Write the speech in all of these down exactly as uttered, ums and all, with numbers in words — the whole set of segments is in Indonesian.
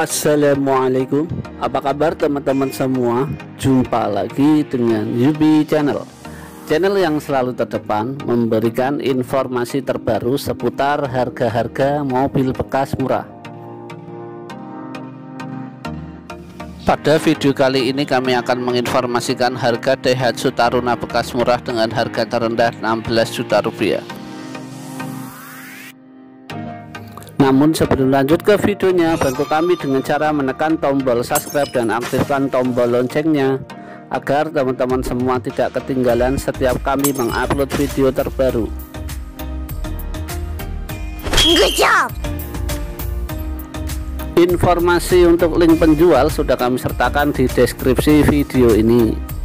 Assalamualaikum, apa kabar teman-teman semua? Jumpa lagi dengan Yubi Channel, channel yang selalu terdepan memberikan informasi terbaru seputar harga-harga mobil bekas murah. Pada video kali ini kami akan menginformasikan harga Daihatsu Taruna bekas murah dengan harga terendah enam belas juta rupiah. Namun sebelum lanjut ke videonya, bantu kami dengan cara menekan tombol subscribe dan aktifkan tombol loncengnya agar teman-teman semua tidak ketinggalan setiap kami mengupload video terbaru. Good job. Informasi untuk link penjual sudah kami sertakan di deskripsi video ini.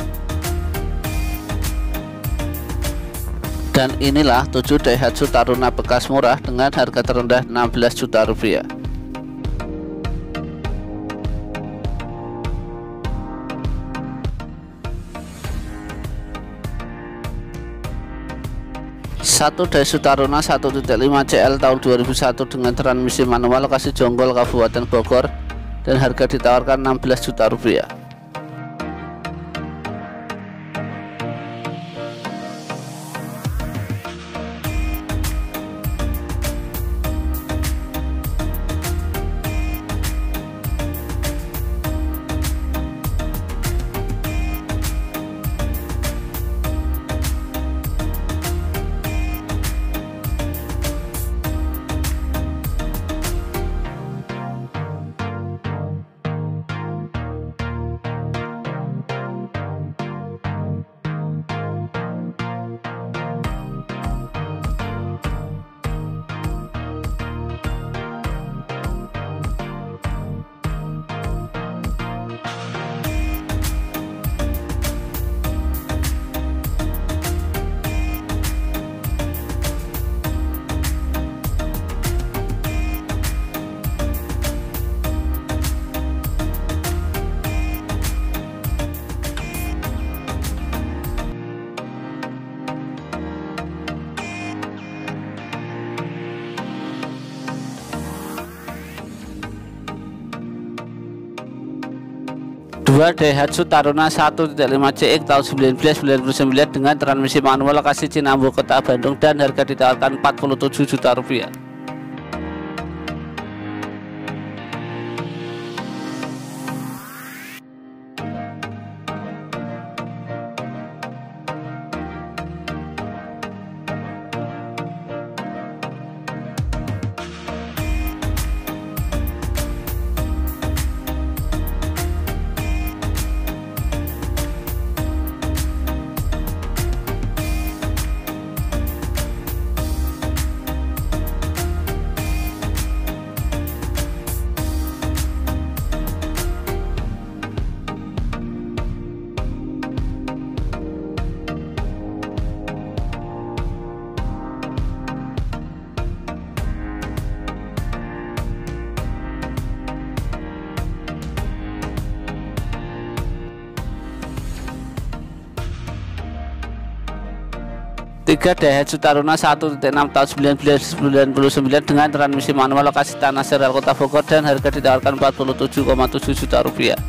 Dan inilah tujuh Daihatsu Taruna bekas murah dengan harga terendah enam belas juta rupiah. Satu Daihatsu Taruna satu titik lima C L tahun dua ribu satu dengan transmisi manual, lokasi Jonggol, Kabupaten Bogor, dan harga ditawarkan enam belas juta rupiah. Dua Daihatsu Taruna satu titik lima C X tahun seribu sembilan ratus sembilan puluh sembilan dengan transmisi manual, lokasi Cinambu, Kota Bandung, dan harga ditawarkan empat puluh tujuh juta rupiah. Tiga Daihatsu Taruna satu titik enam tahun seribu sembilan ratus sembilan puluh sembilan dengan transmisi manual, lokasi Tanah Serial, Kota Bogor, dan harga ditawarkan empat puluh tujuh koma tujuh juta rupiah.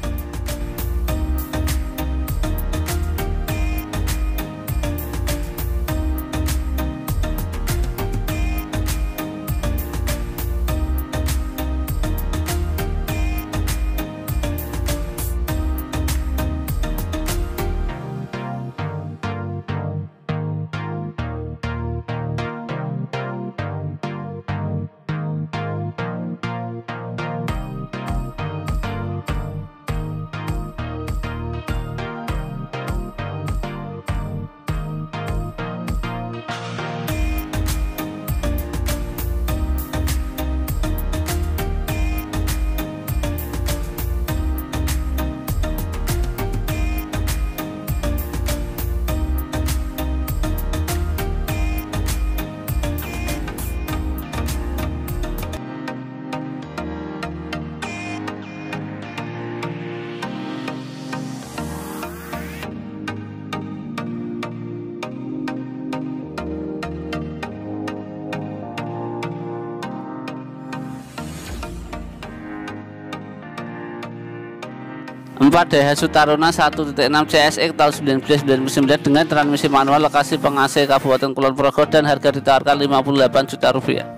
empat Daihatsu Taruna satu titik enam C S X tahun seribu sembilan ratus sembilan puluh sembilan dengan transmisi manual, lokasi Pengasih, Kabupaten Kulon Progo, dan harga ditawarkan lima puluh delapan juta rupiah.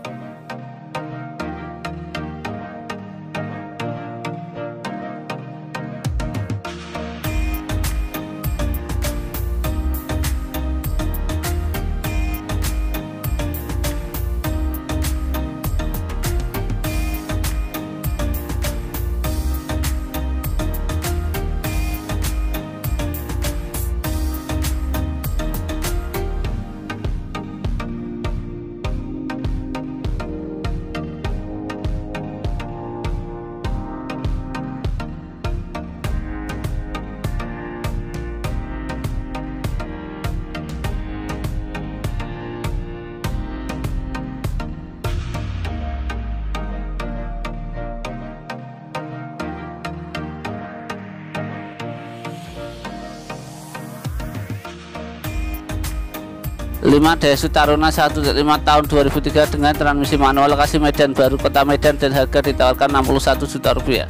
lima Daihatsu Taruna satu titik lima tahun dua ribu tiga dengan transmisi manual, lokasi Medan Baru, Kota Medan, dan harga ditawarkan enam puluh satu juta rupiah.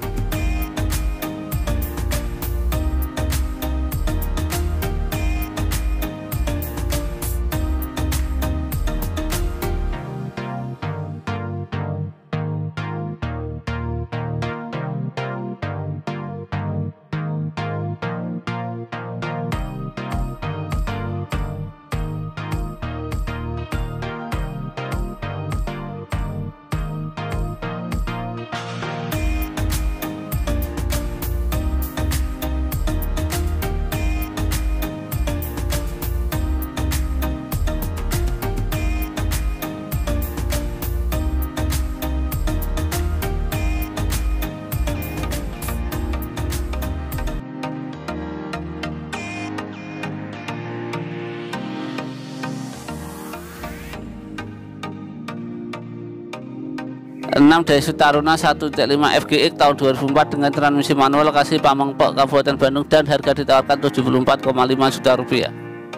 enam Daihatsu Taruna satu titik lima F G X tahun dua ribu empat dengan transmisi manual, lokasi Pamengpeuk, Kabupaten Bandung, dan harga ditawarkan tujuh puluh empat koma lima juta rupiah.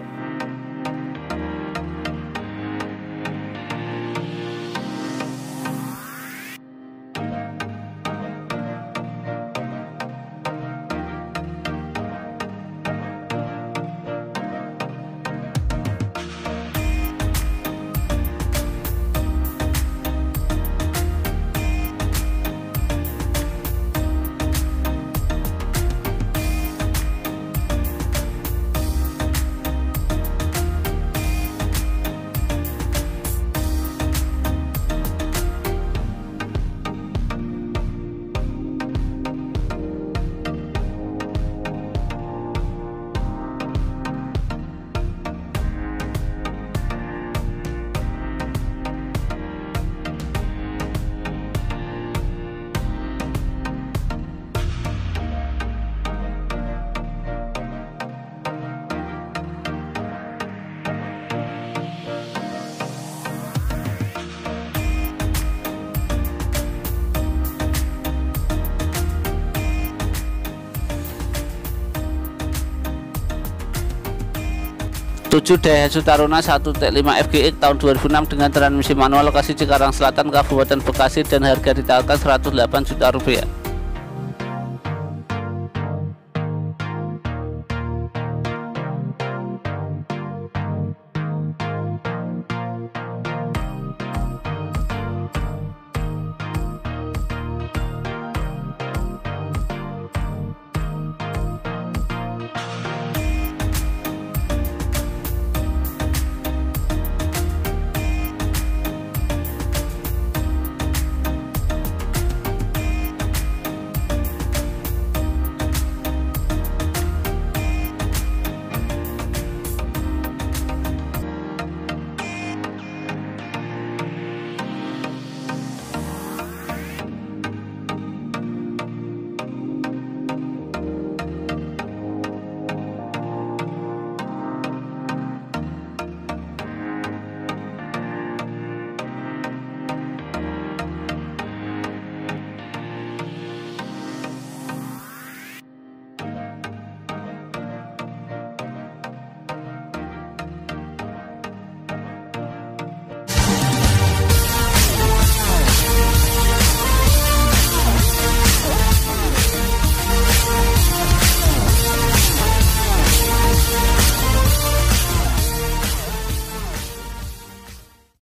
tujuh Daihatsu Taruna satu titik lima F G X tahun dua ribu enam dengan transmisi manual, lokasi Cikarang Selatan, Kabupaten Bekasi, dan harga ditawarkan seratus delapan juta rupiah.